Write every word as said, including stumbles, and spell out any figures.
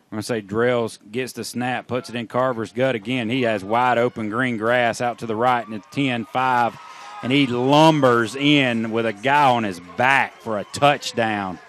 I'm going to say Drells gets the snap, puts it in Carver's gut again. He has wide open green grass out to the right, and it's ten five, and he lumbers in with a guy on his back for a touchdown.